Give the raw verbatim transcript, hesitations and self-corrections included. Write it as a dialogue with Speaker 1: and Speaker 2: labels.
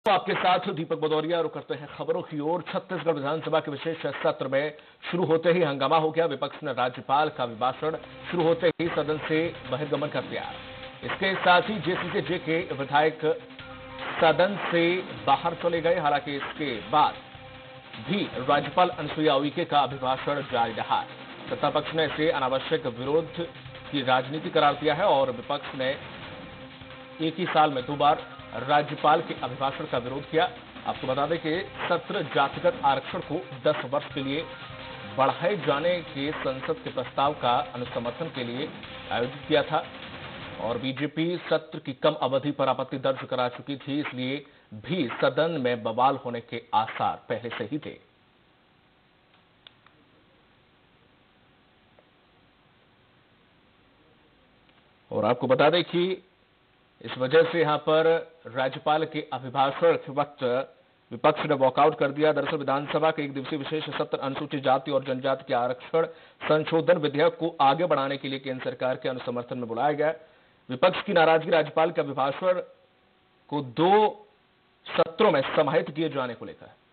Speaker 1: तो आपके साथ दीपक भदौरिया रुक करते हैं खबरों की ओर। छत्तीसगढ़ विधानसभा के विशेष सत्र में शुरू होते ही हंगामा हो गया। विपक्ष ने राज्यपाल का अभिभाषण शुरू होते ही सदन से बहिर्गमन कर दिया। इसके साथ ही जेसीजे जे के विधायक सदन से बाहर चले गए। हालांकि इसके बाद भी राज्यपाल अनुसुईया उइके का अभिभाषण जारी रहा। सत्ता पक्ष ने इसे अनावश्यक विरोध की राजनीति करार दिया है और विपक्ष ने एक ही साल में दो बार राज्यपाल के अभिभाषण का विरोध किया। आपको बता दें कि सत्र जातिगत आरक्षण को दस वर्ष के लिए बढ़ाए जाने के संसद के प्रस्ताव का अनुसमर्थन के लिए आयोजित किया था और बीजेपी सत्र की कम अवधि पर आपत्ति दर्ज करा चुकी थी, इसलिए भी सदन में बवाल होने के आसार पहले से ही थे। और आपको बता दें कि इस वजह से यहां पर राज्यपाल के अभिभाषण के वक्त विपक्ष ने वॉकआउट कर दिया। दरअसल विधानसभा के एक दिवसीय विशेष सत्र अनुसूचित जाति और जनजाति के आरक्षण संशोधन विधेयक को आगे बढ़ाने के लिए केंद्र सरकार के अनुसमर्थन में बुलाया गया। विपक्ष की नाराजगी राज्यपाल के अभिभाषण को दो सत्रों में समाहित किए जाने को लेकर